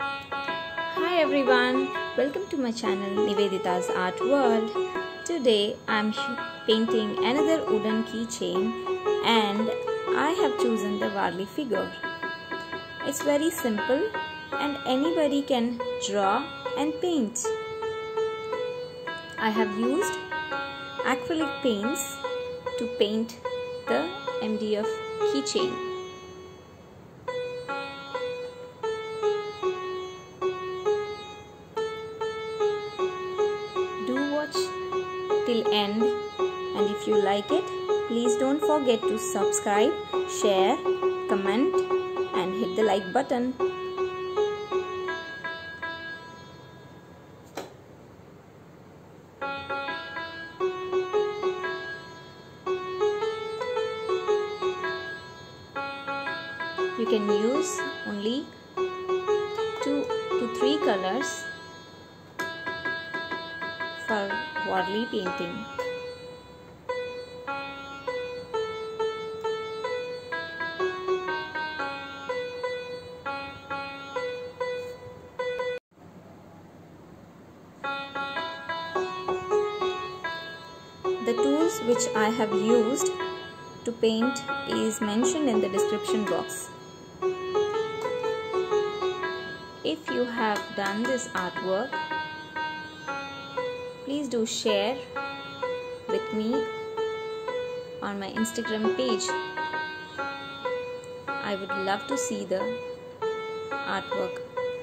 Hi everyone, welcome to my channel Nivedita's Art World. Today I'm painting another wooden keychain and I have chosen the Varley figure. It's very simple and anybody can draw and paint. I have used acrylic paints to paint the MDF keychain. Do watch till end, and if you like it, please don't forget to subscribe, share, comment and hit the like button. You can use only 2 to 3 colors for Varley painting. The tools which I have used to paint is mentioned in the description box. If you have done this artwork, please do share with me on my Instagram page. I would love to see the artwork.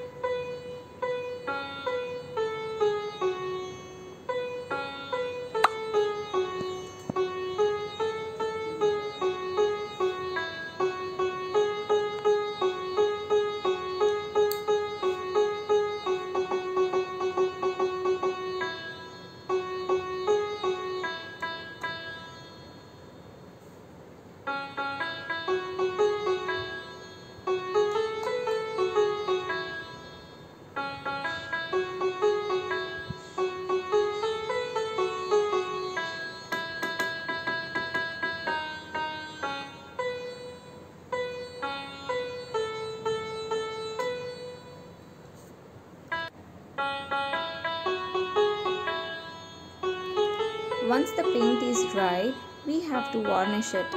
Once the paint is dry, we have to varnish it.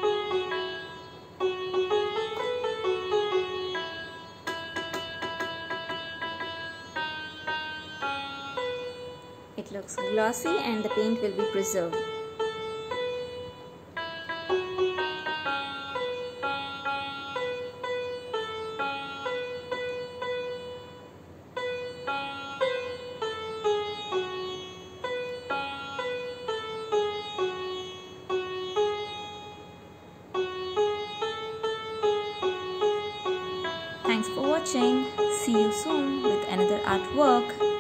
It looks glossy and the paint will be preserved. Thanks for watching. See you soon with another artwork.